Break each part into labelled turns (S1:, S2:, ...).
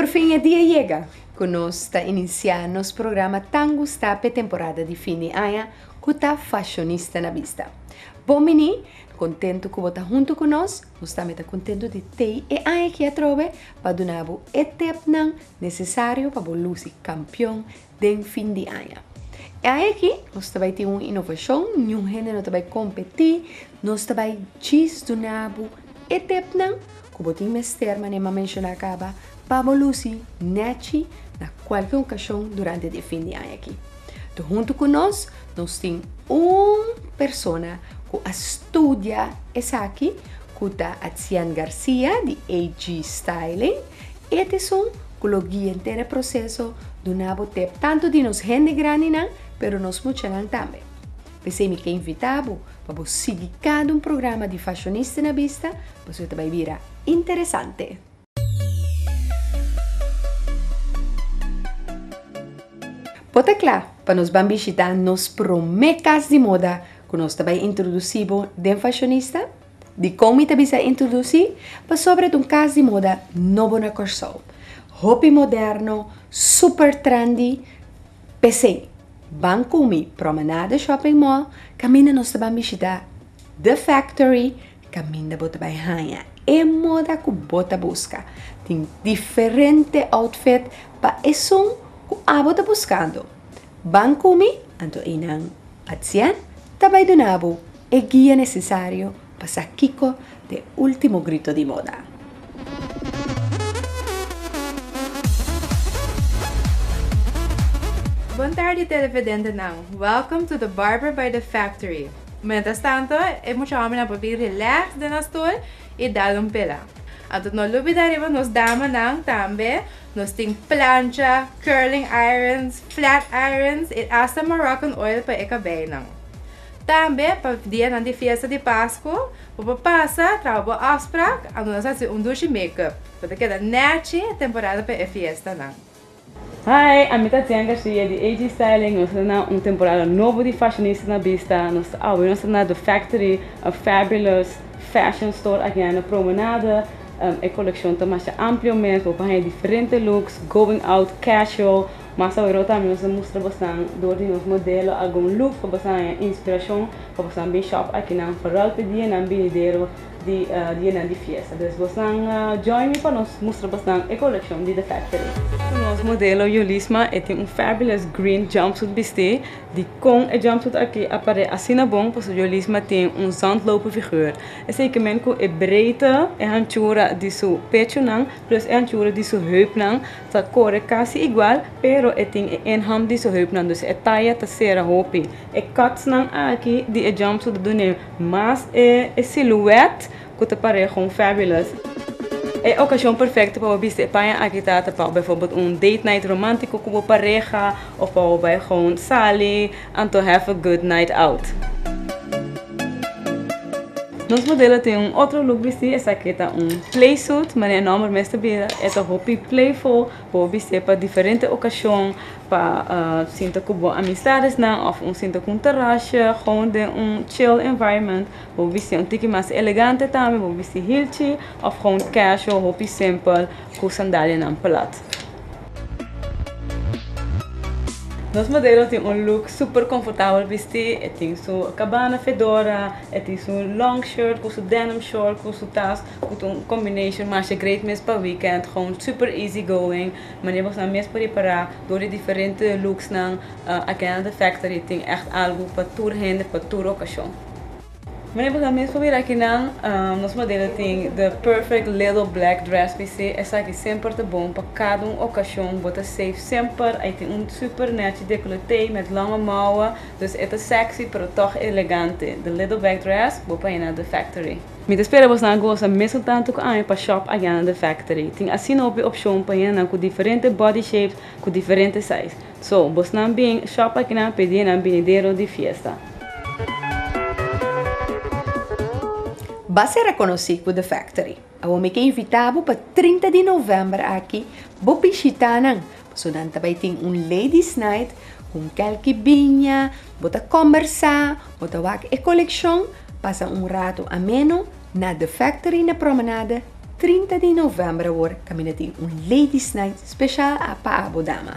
S1: Por fim, o dia chega, que nós está iniciando nosso programa tão gostado temporada de fim de ano, que está fashionista na vista. Bom, menino, contento que você está junto com nós estamos contentes de ter e aí que trove para dar o tempo necessário para você ser campeão de fim de ano. E aí que nós vamos ter uma inovação, nenhum gênero vai competir, nós vamos dar o tempo que você tem que mencionar acaba para você nete na qualquer ocasião durante o fim de ano aqui. Então, junto com nós temos uma pessoa que estuda essa aqui, que é a Tian Garcia, de AG Styling, e é que lo guia inteiro o processo do novo tempo, tanto de nós gente grande, mas nós muitos também. Pensei que invitado para você seguir cada programa de fashionista na vista, você vai virar interessante. Bota claro, para nós vamos visitar nos promessas de moda que nós também introduzimos de fashionista, de como também se introduzir, para sobre um caso de moda novo na Corsol. Hobby moderno, super trendy, pensei, vamos comer promenada shopping mall, caminha nós vamos visitar The Factory, caminha bota vai ganhar é moda que bota busca. Tem diferente outfit para isso que a bota buscando. Vamos comer, anto inang atsian, tabay donabo e guia necessário para saquico de último grito de moda.
S2: Boa tarde, televidente não. Welcome to the Barber by the Factory. Mientras tanto, hemos chamado na para relax de na stoel e dar pela. At no lubidaremos nos dama nang tambe, nos ting plancha, curling irons, flat irons, e hasta Moroccan oil pa ekabay nang. Tambe, pa dia nang di fiesta de Páscoa, pasa, trabalho afspraak, ano nasa si duche makeup. Para que da nete temporada pa e fiesta nang.
S3: Hi, I'm Tian Garcia de AG Styling. Nós estamos temporada novo de fashionista na vista. Nós estamos na The Factory, a fabulous fashion store aqui na promenada. A coleção está mais ampla mesmo, para diferentes looks, going out, casual. Mas agora também nós mostramos bastante dos modelos, algum look para bastante inspiração, para bastante bem shop aqui na Farol pedir na Benedero de fiesta. Então, bastante join me para nós mostrar bastante a coleção de The Factory. O nosso modelo Yulisma tem fabulous green jumpsuit vestido, de com o jumpsuit aqui aparece assim na bom, porque o Yulisma tem zandlopen figuur. Esse equipamento é breedte e anchura de seu pecho plus a anchura de seu heup está corre quase igual, pero tem enham de seu heup então é taia terceira roupa. E cuts aqui de jumpsuit do mas é silhouette que te parece fabulous. É a ocasião perfeita para você para aqui para bijvoorbeeld date night romântico com a pareja ou para gewoon salir and to have a good night out. Nosso modelo tem outro look vestido, essa aqui é playsuit, mas normalmente é roupa playful, para vestir para diferentes ocasiões, para sinta com amizades ou sinta com terraço, gewoon de chill environment, para vestir tique mais elegante também, para vestir hilti, ou gewoon casual, roupa simple, com sandália pelat. Nosso modelo tem look super confortável vestir, tem sua cabana fedora, tem sua long shirt, com sua denim short, com sua tas, com combination, mas é great mesmo para weekend, gewoon super easy going, mas nós não mesmo preparar door diferentes looks aqui na The Factory, tem echt algo para tour gente, para tour ocasião. Mas nós mesmo ver aqui nosso modelo tem the perfect little black dress PC, essa aqui sempre é bom para cada ocasião, bota safe sempre, aí tem super net decolleté met lange mouwen, dus é sexy, pero toch elegante. The little black dress, vou para na The Factory. Me espera você não gosta mesmo tanto que para shop aqui na The Factory. Tem assim uma opção para ir com diferentes body shapes, com diferentes sizes. So, você não bem shop aqui na pedir na Benedero de fiesta.
S1: Vai ser reconhecido por The Factory. Eu me invitado para 30 de novembro aqui, vou visitar não. So dan também tem ladies night com qualquer binha, bota conversar, bota wak e coleção, passa rato ameno na The Factory na promenada 30 de novembro, kami natin Ladies Night special para Abu Dama.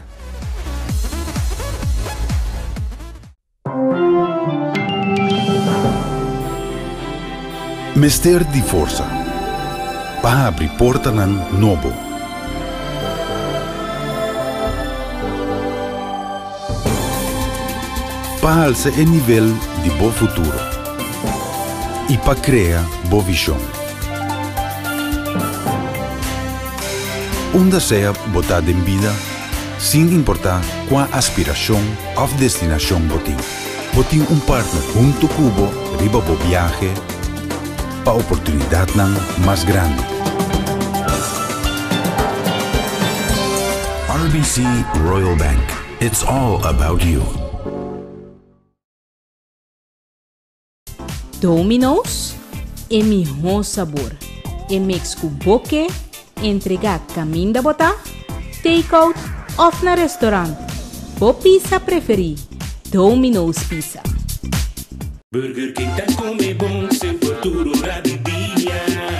S4: Mester di forza. Pa abri porta ng nobo. Pa alza el nivel di bo futuro. E pa crea bo visão. Onda sea botada em vida, sem importar qual aspiração ou destinação botin. Botin partner junto cubo, riba bo viaje, pa oportunidade nan mais grande. RBC Royal Bank. It's all about you.
S5: Domino's é melhor sabor. É mix com boque, entregar caminho da botar, take-out ou na restaurante. O pizza preferi, Domino's Pizza.
S6: Burger King tá come bom, seu futuro lá de dia.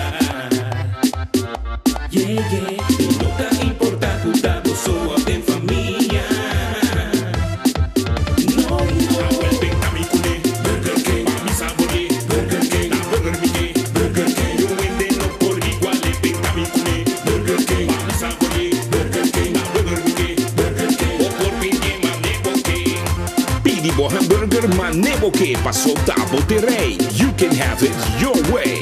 S6: Yeah, yeah, não tá importando, tá só tem família. No, no, tem amigo de Burger King, mi sabore, Burger King, na Burger King, Burger King, eu entendo por igual, tem amigo de Burger King, mi sabore, Burger King, na Burger King, Burger King, o por pingue manego que, pidi bo hamburger manego que passou da Monterrey, you can have it your way.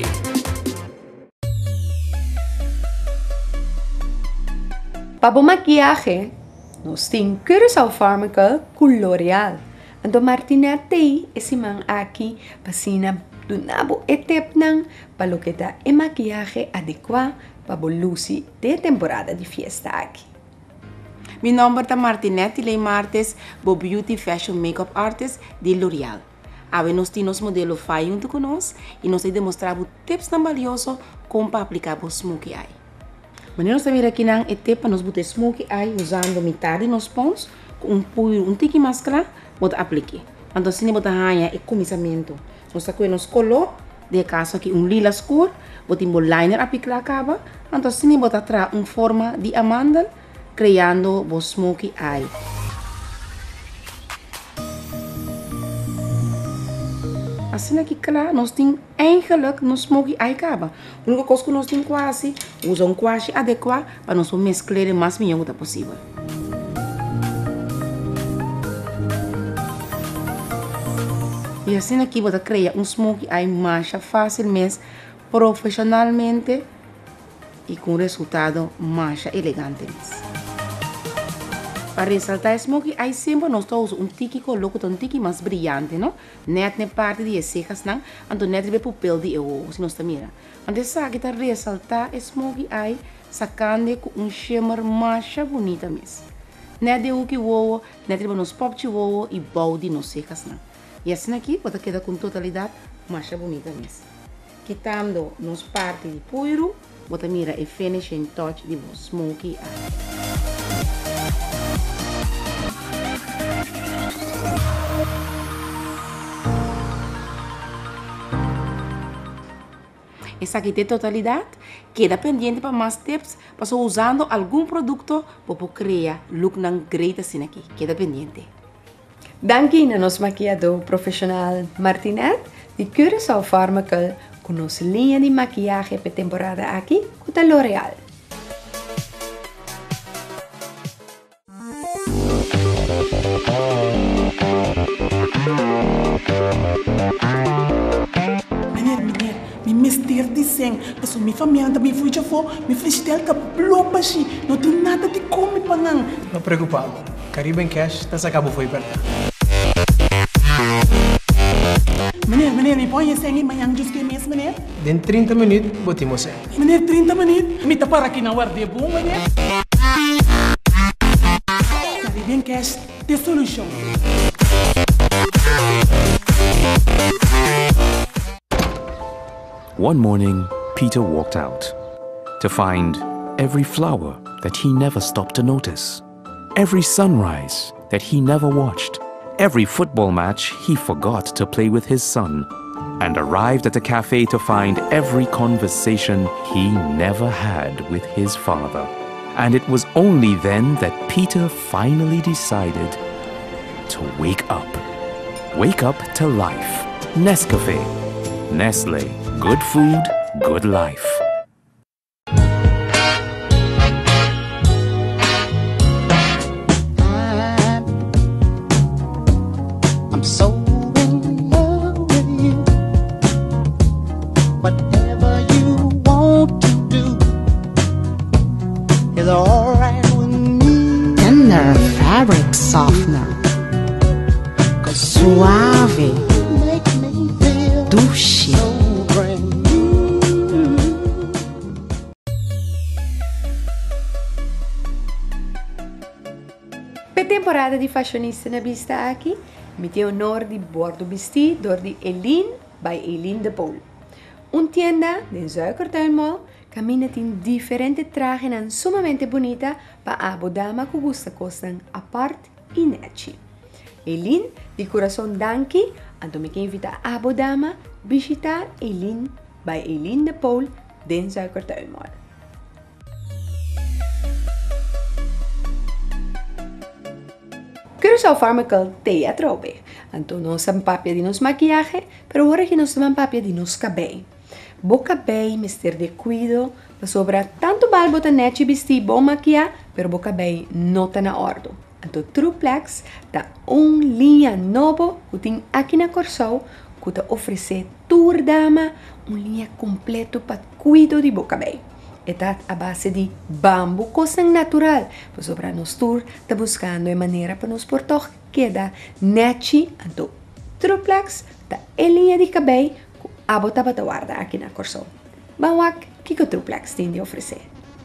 S1: Para o maquiagem, nós temos Curaçao Pharmacal com L'Oreal. Então, Martinete, esse man aqui, pasina do nabo etep nang para o que dá a maquiagem adequada para o luce de temporada de festa aqui.
S7: Meu nome é Martinete Lei Martes, bo Beauty Fashion Makeup Artist de L'Oreal. Agora nós temos modelo fai junto com nós e nós demonstramos tips tão valiosos como para aplicar o smokey eye. Mas nós também aqui na etapa para nós botar smokey eye usando metade nos pons com um tique máscara para aplicar. Então se nós botar raia é começamento. Nós aqui nos color de caso aqui lila escuro, botamos liner aplicar acaba. Então se nós botar atrás forma de amandel, criando o smokey eye. Assim aqui, claro, nós temos eigenlijk no smokey eye acaba. A única coisa que nós temos quase, usa quase adequado para nós mesclar o mais melhor possível. E assim aqui, você cria smokey eye mais facilmente, profissionalmente e com resultado mais elegante. Para ressaltar smokey eye sempre nós usamos tique coloco um tique mais brilhante, não? Net na parte de cejas não, então net de pupil de olho, se nós mira. Então essa aqui tá ressaltar smokey eye sacando com shimmer mais bonita mesmo. Net de o que o net de nos pop de o e body nos cejas não. E assim aqui pode quedar com totalidade mais bonita mesmo. Quitando nos parte de puro, bota mira e finishing touch de smokey eye. Essa aqui tem totalidade, queda pendente para mais tips, para usando algum produto para criar look não great assim aqui, queda pendente.
S1: Danke a nosso maquiador profissional Martinete de Curaçao Pharmacal com nossa linha de maquiagem para temporada aqui com a L'Oreal.
S8: Mi mister di seng, paso mi família também foi já for, mi freestyle ka blopa si, não tem nada de come pangang.
S9: Não preocupado, Caribbean Cash tá sacabo foi perto.
S8: Meneer, mi põe seng e manhã jus que mês, meneer?
S9: Den 30 minutos, botamos seng.
S8: Meneer, 30 minutos, mi tá para aqui na guardia bom, meneer? Caribbean Cash, tem solução.
S10: One morning, Peter walked out to find every flower that he never stopped to notice, every sunrise that he never watched, every football match he forgot to play with his son. and arrived at the cafe to find every conversation he never had with his father. And it was only then that Peter finally decided to wake up. Wake up to life. Nescafe. Nestle. Good food, good life.
S8: I'm so in love with you. Whatever you want to do is alright with me.
S5: Tender fabric softener. Suave.
S8: Make me feel
S5: Dulce.
S8: so brand new.
S1: Per temporada di Fashionista na Vista aqui, me tem honor de bordo vestir door de Eileen by Eileen de Paul. Tienda de Zuikertuinmall camina in diferente trajes en sumamente bonita para abo dama que gusta costan apart e nechi. Eileen, de coração danki, então me quer invitar a abo dama visitar Eileen by Eileen de Paul de Zuikertuinmall. Curaçao Pharmacal te atrobe. Então nós papia de nos maquillaje, pero agora que nós tomamos papia de nos cabelo. Boca bem, mister de cuido, para sobrar tanto balbo ta nechi vestir bom maquiar, pero boca bem não tá na ordem. Então Truplex tá linha novo que tem aqui na Curaçao, que te oferece tour dama, linha completo para cuido de boca bem. Está a base de bambu, coisa natural. Para sobrar nos tour, está buscando a maneira para nos portar queda nechi, então Truplex tá em linha de cabelo, a bota para guarda aqui na Curaçao. Vamos que o Truplex tem de oferecer.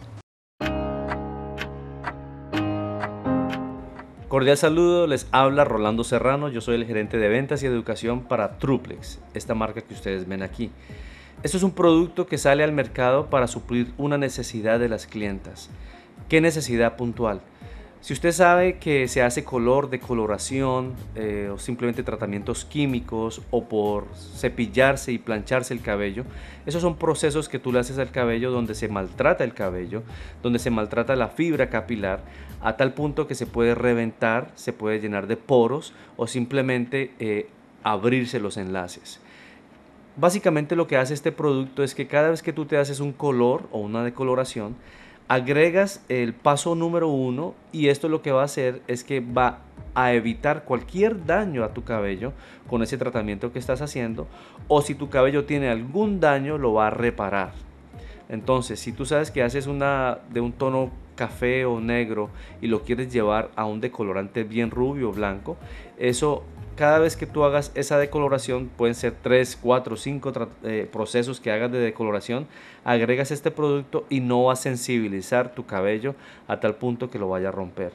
S11: Cordial saludo, les habla Rolando Serrano, yo soy el gerente de ventas y educación para Truplex, esta marca que ustedes ven aquí. Esto es un producto que sale al mercado para suplir una necesidad de las clientas. ¿Qué necesidad puntual? Si usted sabe que se hace color, decoloración o simplemente tratamientos químicos o por cepillarse y plancharse el cabello, esos son procesos que tú le haces al cabello donde se maltrata el cabello, donde se maltrata la fibra capilar a tal punto que se puede reventar, se puede llenar de poros o simplemente abrirse los enlaces. Básicamente lo que hace este producto es que cada vez que tú te haces un color o una decoloración, agregas el paso número 1 y esto lo que va a hacer es que va a evitar cualquier daño a tu cabello con ese tratamiento que estás haciendo, o si tu cabello tiene algún daño lo va a reparar. Entonces, si tú sabes que haces de un tono café o negro y lo quieres llevar a un decolorante bien rubio o blanco, eso cada vez que tú hagas esa decoloración, pueden ser 3, 4, 5 procesos que hagas de decoloración, agregas este producto y no va a sensibilizar tu cabello a tal punto que lo vaya a romper.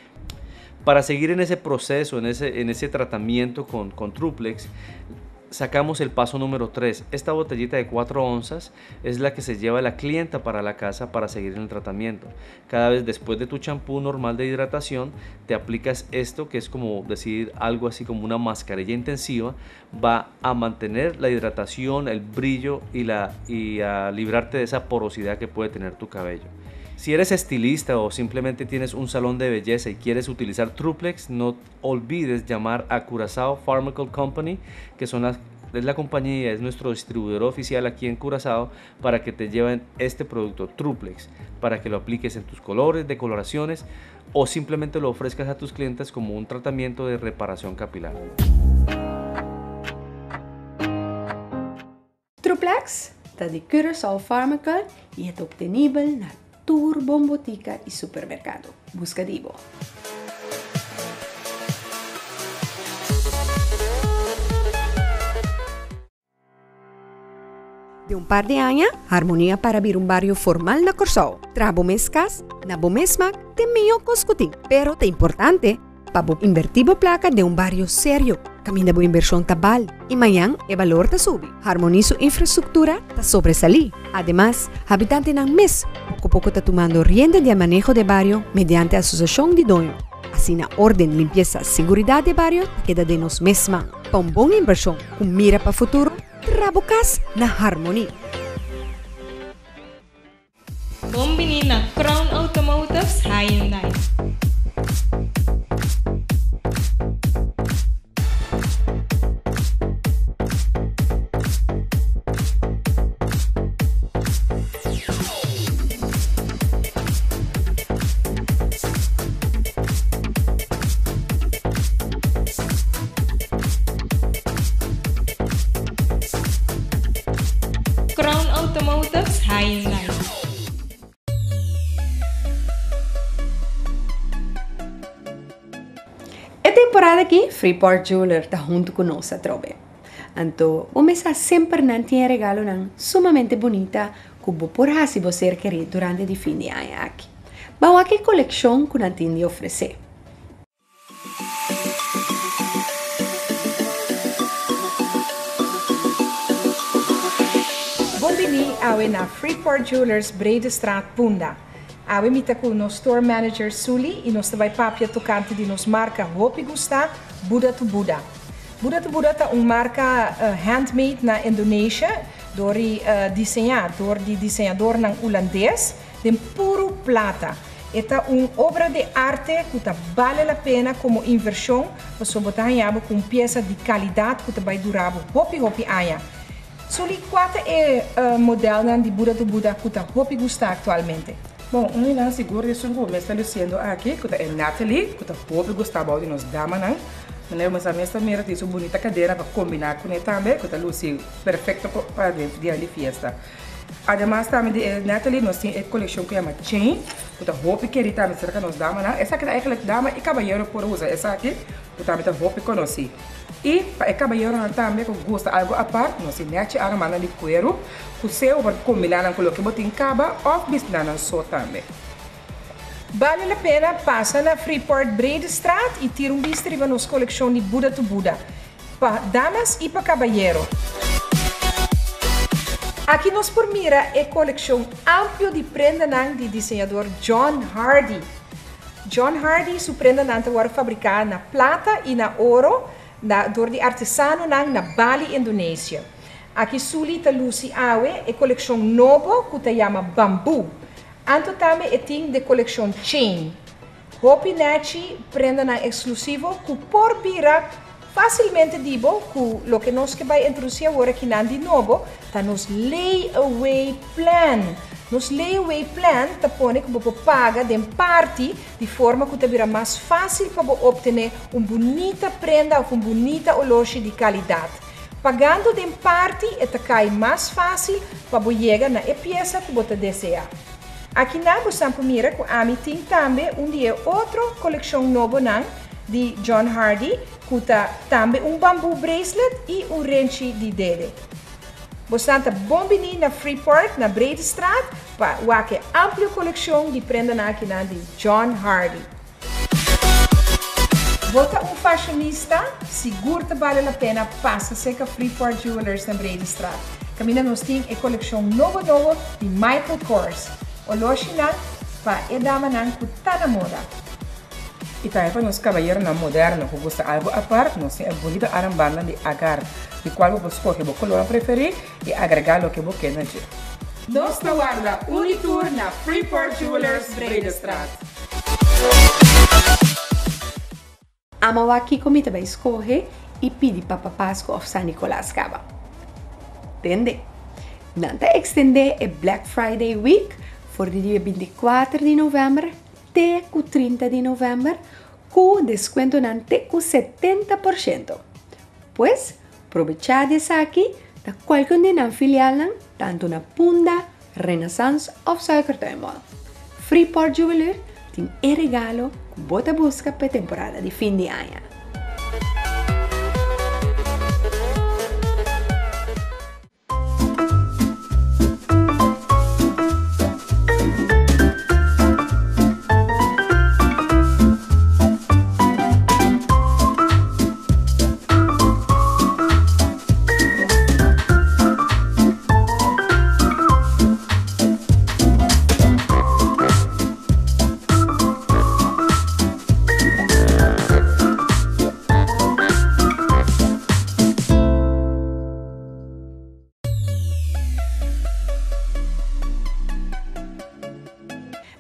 S11: Para seguir en ese proceso, en ese tratamiento con Truplex, sacamos el paso número 3. Esta botellita de 4 onzas es la que se lleva la clienta para la casa para seguir en el tratamiento. Cada vez después de tu champú normal de hidratación, te aplicas esto que es como decir algo así como una mascarilla intensiva. Va a mantener la hidratación, el brillo y a librarte de esa porosidad que puede tener tu cabello. Si eres estilista o simplemente tienes un salón de belleza y quieres utilizar Truplex, no olvides llamar a Curaçao Pharmacal Company, que es la compañía, es nuestro distribuidor oficial aquí en Curaçao, para que te lleven este producto Truplex, para que lo apliques en tus colores, decoloraciones o simplemente lo ofrezcas a tus clientes como un tratamiento de reparación capilar.
S1: Truplex está de Curaçao Pharmacal y es obtenible en Turbo Botica y Supermercado. Busca Divo. De un par de años, Harmonia para vir un barrio formal na Curaçao. Trabo mescas, na bo mesma, te meio coscutim. Pero te importante, para invertir bo placa de un barrio serio. Camina bo inversión tabal. Y mañana, el valor te sube. Harmonizo infraestructura, te sobresalí. Además, habitante ng mes, poco está tomando rienda de manejo de barrio mediante asociación de dueño. Así na orden, limpieza, seguridad de barrio, queda de nos mesma. Para una buena inversión, con mira para futuro,
S12: bukas na harmony.
S5: Bombini na Crown Automotive's Hyundai. Crown Automotive's Hyundai.
S1: É temporada aqui, Freeport Jeweler está junto conosco, trobe. Então, o mês sempre não tem regalo não sumamente bonita que vou por se você querer durante o fim de ano aqui. Vamos aqui coleção que não tem de oferecer.
S13: Bombini awe na Freeport Jewelers Bredestraat Punda. Awe mita com no store manager Suli e nós vai papia tocante de nos marca Hopi Gusta Buda to Buda. Buda to Buda tá marca handmade na Indonésia, door die desenhador nang holandês, de puro plata. Esta obra de arte que vale a pena como inversão, você botar com peça de qualidade que vai durar hopi anos. Suli, qual é o modelo de Buda to Buda que Hopi Gusta atualmente?
S14: Bom, não seguro isso que me está dizendo aqui, que é Natalie, que Hopi Gusta de nos dama não. Mas a minha mera tem uma bonita cadeira para combinar com ele também, que é perfeito para dentro de festa. Además, também de Natalie, nós temos a coleção que chama Chain, que é Hopi que também será que nos dama não. Essa aqui é a dama e cabalheiro por usa. Essa aqui, que também é Hopi conheci. E para cabalheiro também que gosta algo à parte, nós temos a armada de cuero, que você vai combinar com o que você tem caba ou bisnana só também.
S13: Vale a pena passar na Freeport Bredestraat e ter vista na nossa coleção de Buda to Buda, para damas e para cabalheiro. Aqui nós por mira é coleção ampla de prenda de desenhador John Hardy. John Hardy, sua prenda agora fabricada na plata e na ouro, door de artesano na Bali, Indonésia. Aqui Suli ta luci awe é coleção novo que se chama Bambu. Anto também é de coleção Chain. Hopi Nachi prenda na exclusivo que por bira facilmente dibo que lo que nós que vai introduzir agora aqui de novo tá nos layaway plan. Nos layaway plan tá põe que você paga de parte de forma que te mais fácil para obter bonita prenda ou bonita oloche de qualidade. Pagando de parte cai mais fácil para chegar na peça que você deseja. Aqui na você mira que a mim tem também dia outra coleção nova de John Hardy que também bambu bracelet e wrench de dedo. Você está bombini na Freeport, na Bredestraat, para a ampla coleção de prenda aqui de John Hardy. Você fashionista, seguro que vale a pena, passa a Freeport Jewelers na Bredestraat. Caminha nós temos a coleção nova de Michael Kors. O loja para a dama que está na moda.
S14: E também para os cabalheiros modernos que gostam algo à parte, nós temos a bonita arambanda de agar, de qual você escolhe o color preferido e agregar o que você quer.
S13: Nós trabalhamos Unitour na Freeport Jewelers Bredestraat.
S1: Ama aqui comida vai escorrer e pedir para Páscoa ou San Nicolás Caba. Entende? Não te extender a Black Friday Week voor de dia 24 de novembro até o 30 de novembro, com desconto até com 70%. Pois, aproveitar dessa aqui, da qualquer dia filial, tanto na Punda, Renaissance ou Suikertuinmall. Freeport Jeweler tem regalo que você busca para a temporada de fim de ano.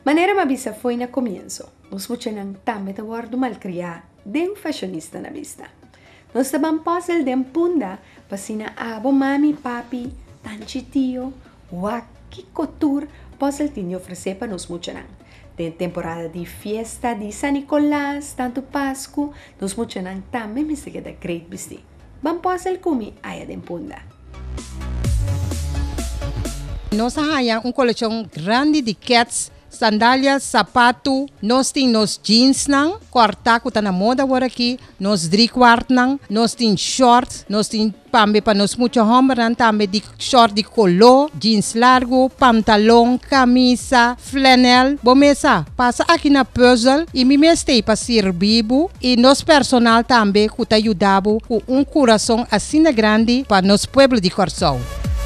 S1: Maneira mabisa foi na comienzo. Nos muchanang tambe ta guardo malcriar de un fashionista na vista. Nos taban posel den punda pasina abo mami papi tanchi tio waki couture posel tinho oferecer para nos muchanang. De temporada de fiesta de San Nicolás, tanto Pascu, nos muchanang tambe me sigue da great vesti. Ban posel kumi aya den punda.
S12: Nós temos uma coleção grande de cats, sandálias, sapato, nós temos jeans, corta que está na moda agora aqui, nós 3/4, nós temos shorts, nós temos também para nós muito homem, também de short de color, jeans largo, pantalão, camisa, flanel. Bomesa, passa aqui na puzzle e me mestei para servir e nós personal também que está ajudando com coração assim grande para nosso povo de Corsão.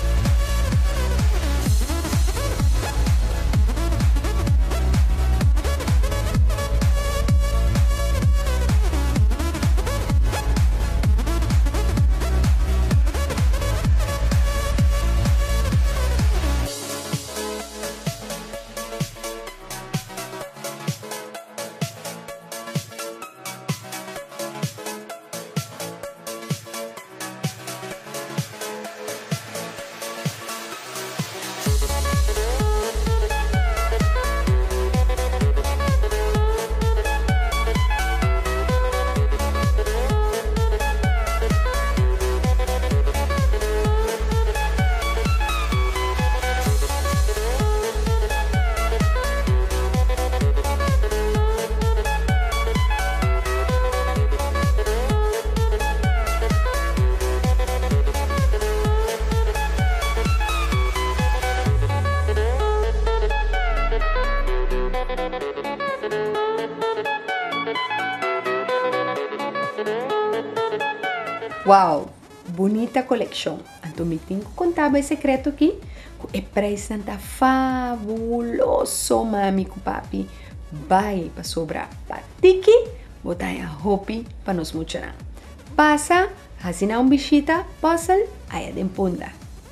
S1: Wow, bonita coleção. Então me tenho que contar o secreto aqui. O preço está fabuloso, mami com papi. Vai para sobrar patiki, botar a roupa para nos mucharar. Passa, assinar um bichita, passa, aí de punda.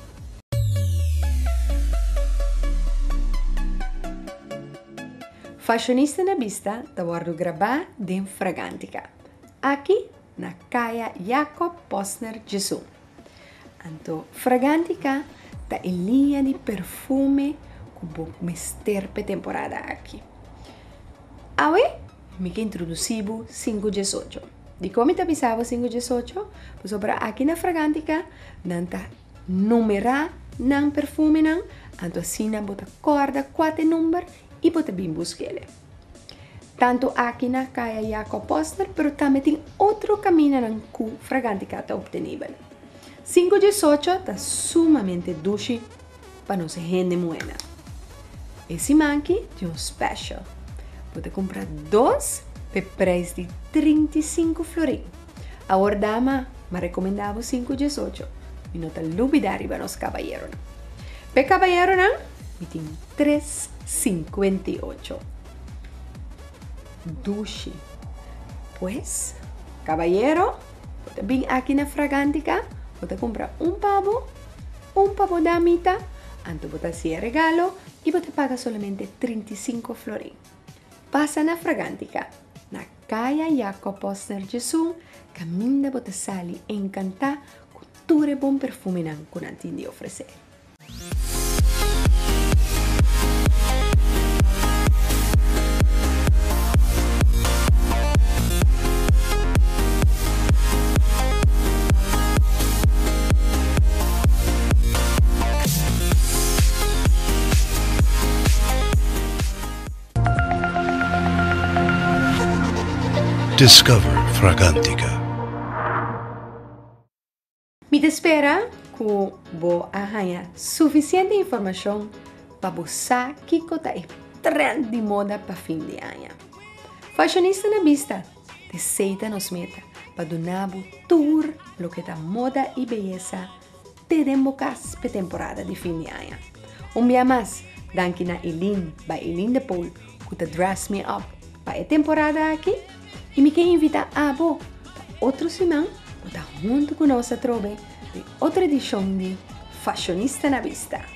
S1: Fashionista na vista, tá guardo gravar de Fragantica. Aqui na Caia Jacob Posner Jesus. Então, Fragantica tá em linha de perfume que vou mester para temporada aqui. Agora, me que introduzivo 518. De como te avisava 518, pues sobre aqui na Fragantica, nanta numerar nan perfume nan, então assim na bota corda 4 número e bota bem busquele. Tanto aqui na Caia Jacob Posner, pero também tem outro caminho na que Fragantica está obtenível. 518 está sumamente doce para nossa gente moena. Esse manque é um special. Pode comprar 2 por preço de 35 florin. Agora, dama, me recomendava 518. E não está olvidar para os caballeros. Para caballeros, me tem 358. Dushi. Pues, caballero, pode vir aqui na Fragantica, pode comprar um pavo damita, antes pode ser regalo e pode pagar somente 35 florin. Passa na Fragantica, na Caia Jacob Posner Jesus, caminha pode sair encantar com todo o bom perfume que não tem de oferecer.
S15: Discover Fragantica.
S1: Me espera que vou arranjar suficiente informação para buscar que é trend de moda para fim de ano. Fashionista na vista, deseita nos meta para donar tour lo que da moda e beleza te dembocas para temporada de fim de ano. Dia mais, danke na Eileen, by Eileen de Paul, que dress me up para a temporada aqui. E me quer invitar a outro semana para junto com nós a trove de outra edição de Fashionista na Vista.